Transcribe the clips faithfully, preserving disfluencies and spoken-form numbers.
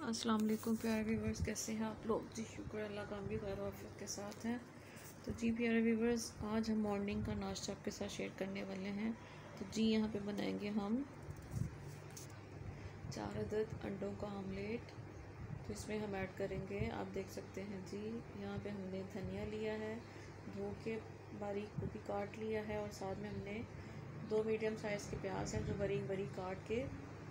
अस्सलाम वालेकुम प्यारे व्यूवर्स, कैसे हैं आप लोग? जी शुक्र अल्लाह का, हम भी खैर वाफियत के साथ हैं। तो जी प्यारे व्यूवर्स, आज हम मॉर्निंग का नाश्ता आपके साथ शेयर करने वाले हैं। तो जी यहाँ पे बनाएंगे हम चार अदद अंडों का ऑमलेट। तो इसमें हम ऐड करेंगे, आप देख सकते हैं जी, यहाँ पे हमने धनिया लिया है, धो के बारीक वो भी काट लिया है, और साथ में हमने दो मीडियम साइज़ के प्याज हैं जो बारीक बारीक काट के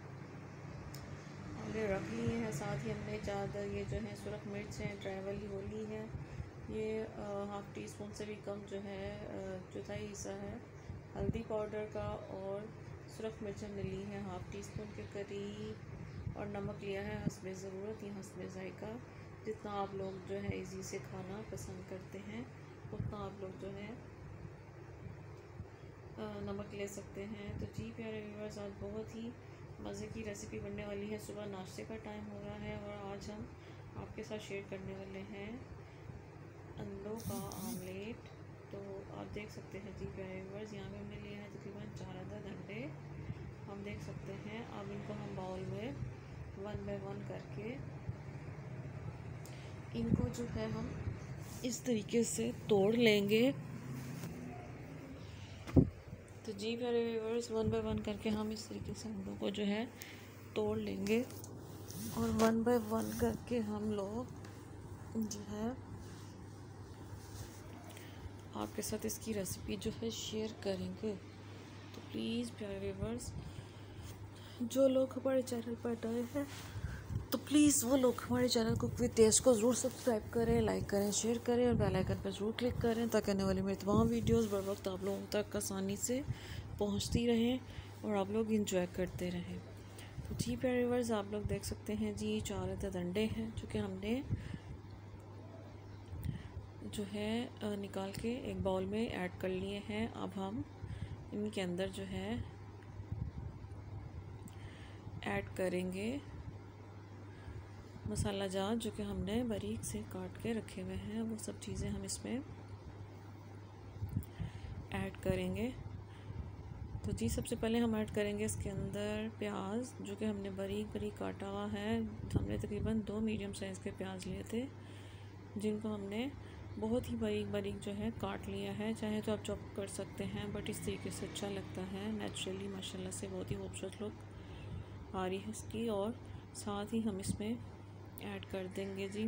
हमने रख लिए हैं। साथ ही हमने ज़्यादा ये जो है सुरख मिर्च है, ड्राई वाली वो ली है, ये हाफ़ टी स्पून से भी कम जो है चौथाई हिस्सा है हल्दी पाउडर का, और सुरख मिर्च हमने ली है हाफ़ टी स्पून के करीब, और नमक लिया है हस्बे ज़रूरत या हस्बे ज़ायका। जितना आप लोग जो है इजी से खाना पसंद करते हैं उतना आप लोग जो है नमक ले सकते हैं। तो जी प्यारे व्यूअर्स, आज बहुत ही मज़े की रेसिपी बनने वाली है। सुबह नाश्ते का टाइम हो रहा है और आज हम आपके साथ शेयर करने वाले हैं अंडों का ऑमलेट। तो आप देख सकते हैं जी प्यारे व्यूअर्स, यहाँ पे हमने लिए हैं तकरीबन चार अदद अंडे, हम देख सकते हैं। अब इनको हम बाउल में वन बाय वन करके इनको जो है हम इस तरीके से तोड़ लेंगे। तो जी प्यारे व्यूअर्स, वन बाय वन करके हम इस तरीके से अंडों को जो है तोड़ लेंगे, और वन बाय वन करके हम लोग जो है आपके साथ इसकी रेसिपी जो है शेयर करेंगे। तो प्लीज़ प्यारे व्यूअर्स, जो लोग हमारे चैनल पर नए हैं तो प्लीज़ वो लोग हमारे चैनल कुक विद टेस्ट को ज़रूर सब्सक्राइब करें, लाइक करें, शेयर करें, और बेल आइकन पर ज़रूर क्लिक करें ताकि आने वाली मेरी तमाम वीडियोस बर वक्त आप लोगों तक आसानी से पहुंचती रहें और आप लोग इंजॉय करते रहें। तो जी प्यारे व्यूअर्स, आप लोग देख सकते हैं जी, चार अदद अंडे हैं जो कि हमने जो है निकाल के एक बाउल में ऐड कर लिए हैं। अब हम इनके अंदर जो है ऐड करेंगे मसाला जार जो कि हमने बारीक से काट के रखे हुए हैं, वो सब चीज़ें हम इसमें ऐड करेंगे। तो जी सबसे पहले हम ऐड करेंगे इसके अंदर प्याज जो कि हमने बारीक बारीक काटा हुआ है। हमने तकरीबन दो मीडियम साइज़ के प्याज लिए थे जिनको हमने बहुत ही बारीक बारीक जो है काट लिया है। चाहे तो आप चॉप कर सकते हैं, बट इस तरीके से अच्छा लगता है। नेचुरली माशाल्लाह से बहुत ही खूबसूरत लुक आ रही है इसकी। और साथ ही हम इसमें ऐड कर देंगे जी,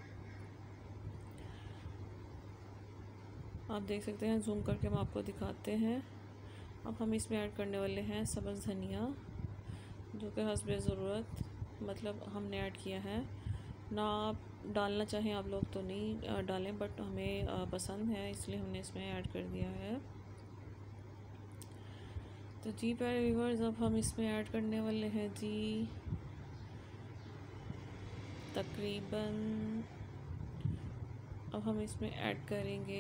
आप देख सकते हैं, जूम करके हम आपको दिखाते हैं। अब हम इसमें ऐड करने वाले हैं सब्ज़ धनिया जो कि हस्बे ज़रूरत मतलब हमने ऐड किया है। ना आप डालना चाहें आप लोग तो नहीं डालें, बट हमें पसंद है इसलिए हमने इसमें ऐड कर दिया है। तो जी प्यारे व्यूअर्स, अब हम इसमें ऐड करने वाले हैं जी तकरीबन, अब हम इसमें ऐड करेंगे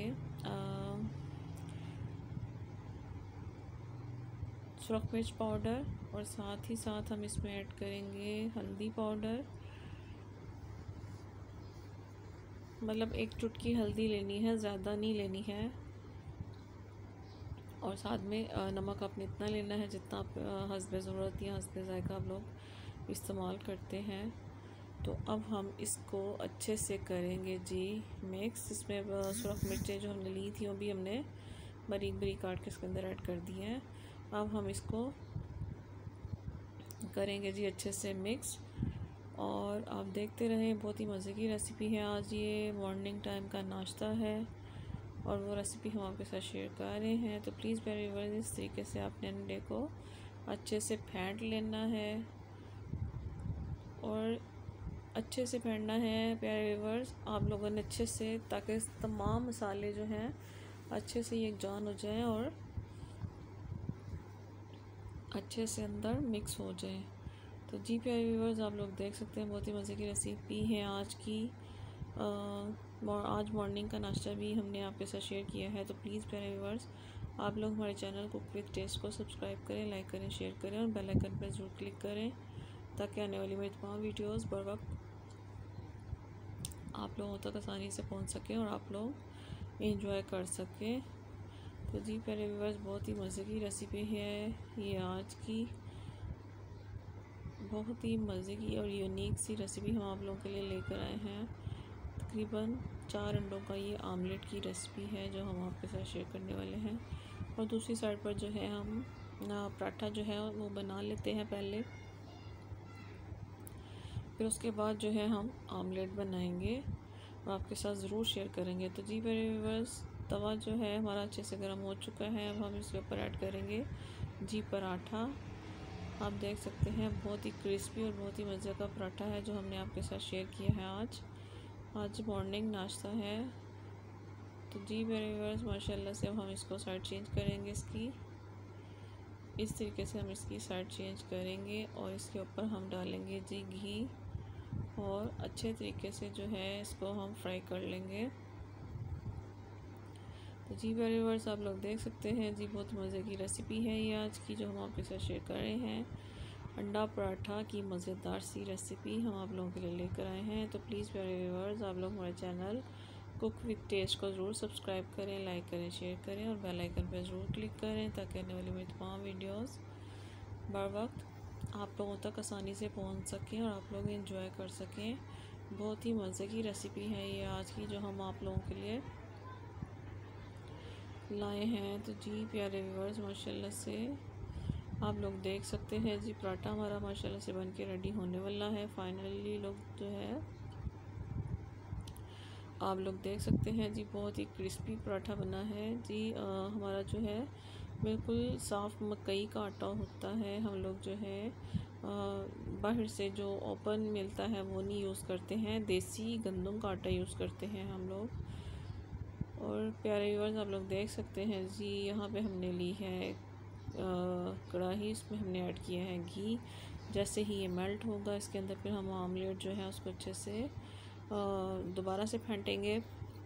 सुरख मिर्च पाउडर, और साथ ही साथ हम इसमें ऐड करेंगे हल्दी पाउडर। मतलब एक चुटकी हल्दी लेनी है, ज़्यादा नहीं लेनी है। और साथ में नमक आपने इतना लेना है जितना आप हस्बे ज़रूरत या हस्बे ज़ायका आप लोग इस्तेमाल करते हैं। तो अब हम इसको अच्छे से करेंगे जी मिक्स। इसमें सुरख मिर्चें जो हमने ली थी वो भी हमने बारीक बारीक काट के इसके अंदर ऐड कर दी हैं। अब हम इसको करेंगे जी अच्छे से मिक्स, और आप देखते रहें। बहुत ही मज़े की रेसिपी है। आज ये मॉर्निंग टाइम का नाश्ता है और वो रेसिपी हम आपके साथ शेयर कर रहे हैं। तो प्लीज़ प्यारे व्यूअर्स, इस तरीके से आपने अंडे को अच्छे से फेंट लेना है, और अच्छे से फेंटना है प्यारे व्यूअर्स आप लोगों ने अच्छे से, ताकि तमाम मसाले जो हैं अच्छे से एक जान हो जाए और अच्छे से अंदर मिक्स हो जाए। तो जी प्यारे व्यूअर्स, आप लोग देख सकते हैं, बहुत ही मज़े की रेसिपी है आज की। आ, आज मॉर्निंग का नाश्ता भी हमने आपके साथ शेयर किया है। तो प्लीज़ प्यारे व्यूअर्स, आप लोग हमारे चैनल कुक विद टेस्ट को सब्सक्राइब करें, लाइक करें, शेयर करें, और बेल आइकन पर ज़रूर क्लिक करें ताकि आने वाली मेरी तमाम वीडियोस बर वक्त आप लोगों तक आसानी से पहुंच सकें और आप लोग एंजॉय कर सकें। तो जी प्यारे व्यूअर्स, बहुत ही मज़े की रेसिपी है ये आज की। बहुत ही मज़े की और यूनिक सी रेसिपी हम आप लोगों के लिए लेकर आए हैं। तकरीबन चार अंडों का ये आमलेट की रेसिपी है जो हम आपके साथ शेयर करने वाले हैं। और दूसरी साइड पर जो है हम पराठा जो है वो बना लेते हैं पहले, फिर उसके बाद जो है हम आमलेट बनाएंगे और आपके साथ ज़रूर शेयर करेंगे। तो जी मेरे व्यूअर्स, तवा जो है हमारा अच्छे से गर्म हो चुका है। अब हम इसके ऊपर ऐड करेंगे जी पराठा। आप देख सकते हैं बहुत ही क्रिस्पी और बहुत ही मज़े का पराठा है जो हमने आपके साथ शेयर किया है आज आज मॉर्निंग नाश्ता है। तो जी मेरे व्यूअर्स, माशाल्लाह से अब हम इसको साइड चेंज करेंगे। इसकी इस तरीके से हम इसकी साइड चेंज करेंगे और इसके ऊपर हम डालेंगे जी घी और अच्छे तरीके से जो है इसको हम फ्राई कर लेंगे। तो जी मेरे व्यूअर्स, आप लोग देख सकते हैं जी बहुत मज़े की रेसिपी है ये आज की जो हम आपके साथ शेयर कर रहे हैं। अंडा पराठा की मज़ेदार सी रेसिपी हम आप लोगों के लिए लेकर आए हैं। तो प्लीज़ मेरे व्यूअर्स, आप लोग हमारे चैनल कुक विद टेस्ट को ज़रूर सब्सक्राइब करें, लाइक करें, शेयर करें और बेल आइकन पर ज़रूर क्लिक करें ताकि आने वाली मेरी तमाम वीडियोस बर वक्त आप लोगों तक आसानी से पहुंच सकें और आप लोग एंजॉय कर सकें। बहुत ही मज़े की रेसिपी है ये आज की जो हम आप लोगों के लिए लाए हैं। तो जी प्यारे व्यूअर्स, माशाल्लाह से आप लोग देख सकते हैं जी पराठा हमारा माशाल्लाह से बन के रेडी होने वाला है। फाइनली लोग जो है आप लोग देख सकते हैं जी बहुत ही क्रिस्पी पराठा बना है जी। आ, हमारा जो है बिल्कुल साफ़ मकई का आटा होता है। हम लोग जो है बाहर से जो ओपन मिलता है वो नहीं यूज़ करते हैं, देसी गंदम का आटा यूज़ करते हैं हम लोग। और प्यारे व्यूअर्स, आप लोग देख सकते हैं जी यहाँ पे हमने ली है कढ़ाई, इसमें हमने ऐड किया है घी। जैसे ही ये मेल्ट होगा इसके अंदर फिर हम आमलेट जो है उसको अच्छे से दोबारा से फेंटेंगे।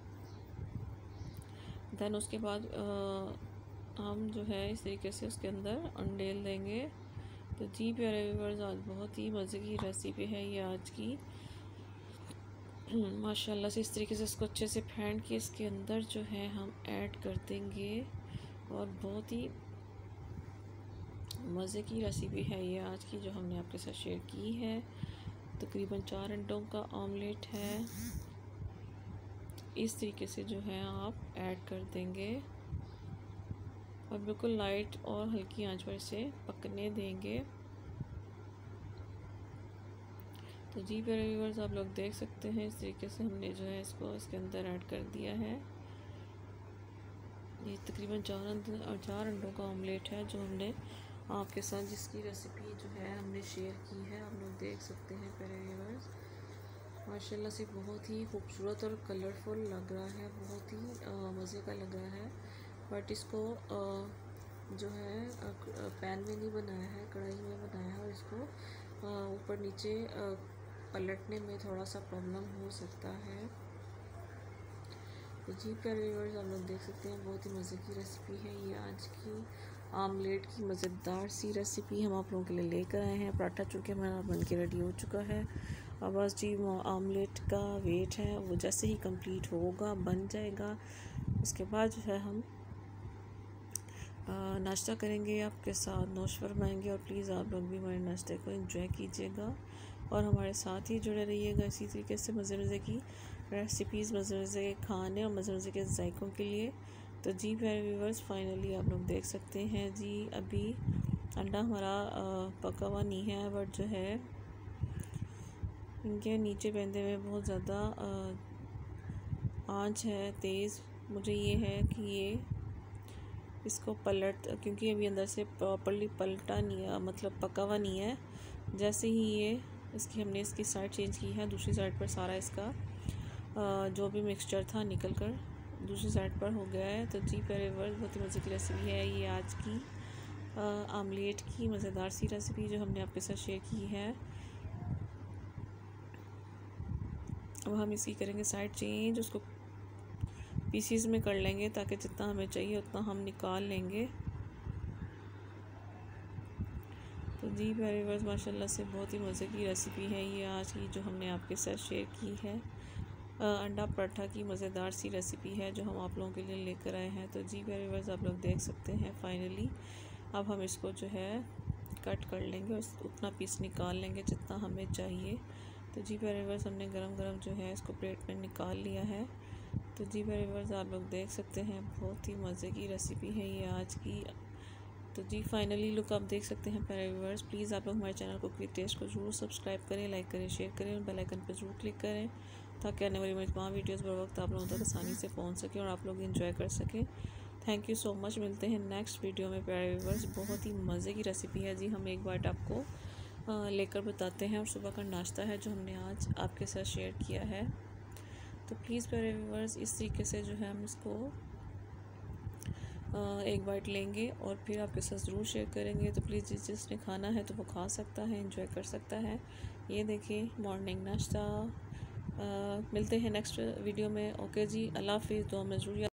देन उसके बाद आ, हम जो है इस तरीके से उसके अंदर अंडेल देंगे। तो जी प्यारे व्यूअर्स, आज बहुत ही मज़े की रेसिपी है ये आज की माशाल्लाह से। इस तरीके से इसको अच्छे से फेंट के इसके अंदर जो है हम ऐड कर देंगे और बहुत ही मज़े की रेसिपी है ये आज की जो हमने आपके साथ शेयर की है। तकरीबन चार अंडों का ऑमलेट है। इस तरीके से जो है आप ऐड कर देंगे और बिल्कुल लाइट और हल्की आंच पर इसे पकने देंगे। तो जी प्यारे व्यूअर्स, आप लोग देख सकते हैं इस तरीके से हमने जो है इसको इसके अंदर ऐड कर दिया है। ये तकरीबन चार चार अंडों का ऑमलेट है जो हमने आपके साथ जिसकी रेसिपी जो है हमने शेयर की है। आप लोग देख सकते हैं प्यारे व्यूअर्स, माशाल्लाह से बहुत ही खूबसूरत और कलरफुल लग रहा है, बहुत ही मज़े का लग रहा है। बट इसको आ, जो है पैन में नहीं बनाया है, कढ़ाई में बनाया है और इसको ऊपर नीचे पलटने में थोड़ा सा प्रॉब्लम हो सकता है। तो जी प्यारे व्यूअर्स, आप लोग देख सकते हैं बहुत ही मज़े की रेसिपी है ये आज की आमलेट की मज़ेदार सी रेसिपी हम आप लोगों के लिए लेकर आए हैं। पराठा चूँकि हमारा बन के रेडी हो चुका है। अब बस जी आमलेट का वेट है, वो जैसे ही कंप्लीट होगा बन जाएगा उसके बाद जो है हम नाश्ता करेंगे, आपके साथ नोश फरमाएंगे। और प्लीज़ आप लोग भी हमारे नाश्ते को एंजॉय कीजिएगा और हमारे साथ ही जुड़े रहिएगा इसी तरीके से मज़े मज़े की रेसिपीज़, मज़े मज़े के खाने और मज़े मज़े के जायकों के लिए। तो जी प्यारे व्यूअर्स, फाइनली आप लोग देख सकते हैं जी अभी अंडा हमारा पका हुआ नहीं है, बट जो है इनके नीचे बंधे में बहुत ज़्यादा आँच है तेज़। मुझे ये है कि ये इसको पलट, क्योंकि अभी अंदर से प्रॉपर्ली पलटा नहीं है, मतलब पका हुआ नहीं है। जैसे ही ये इसकी हमने इसकी साइड चेंज की है, दूसरी साइड पर सारा इसका जो भी मिक्सचर था निकल कर दूसरी साइड पर हो गया है। तो जी प्यारे व्यूअर्स, बहुत ही मज़े की रेसिपी है ये आज की आमलेट की मज़ेदार सी रेसिपी जो हमने आपके साथ शेयर की है। अब हम इसकी करेंगे साइड चेंज, उसको पीसीज में कर लेंगे ताकि जितना हमें चाहिए उतना हम निकाल लेंगे। तो जी प्यारे व्यूअर्स, माशाल्लाह से बहुत ही मज़े की रेसिपी है ये आज की जो हमने आपके साथ शेयर की है। अंडा पराठा की मज़ेदार सी रेसिपी है जो हम आप लोगों के लिए लेकर आए हैं। तो जी प्यारे व्यूअर्स, आप लोग देख सकते हैं फाइनली अब हम इसको जो है कट कर लेंगे और उतना पीस निकाल लेंगे जितना हमें चाहिए। तो जी प्यारे व्यूअर्स, हमने गरम गरम जो है इसको प्लेट में निकाल लिया है। तो जी प्यारे व्यूअर्स, आप लोग देख सकते हैं बहुत ही मज़े की रेसिपी है ये आज की। तो जी फाइनली लुक आप देख सकते हैं प्यारे व्यूअर्स। प्लीज़ आप लोग हमारे चैनल कुकरी टेस्ट को जरूर सब्सक्राइब करें, लाइक करें, शेयर करें और बेल आइकन पर जरूर क्लिक करें ताकि आने वाली मेरी तमाम वीडियोज़ बर वक्त आप लोगों तक आसानी से पहुँच सकें और आप लोग इंजॉय कर सकें। Thank you so much. मिलते हैं नेक्स्ट वीडियो में प्यारे व्यूअर्स। बहुत ही मज़े की रेसिपी है जी, हम एक बार आपको लेकर बताते हैं और सुबह का नाश्ता है जो हमने आज आपके साथ शेयर किया है। तो प्लीज़ प्यारे व्यूअर्स, इस तरीके से जो है हम इसको एक बाइट लेंगे और फिर आपके साथ ज़रूर शेयर करेंगे। तो प्लीज़ जिस जिसने खाना है तो वो खा सकता है, एंजॉय कर सकता है। ये देखिए मॉर्निंग नाश्ता। मिलते हैं नेक्स्ट वीडियो में। ओके जी, अल्लाह हाफिज़। दुआ में ज़रूर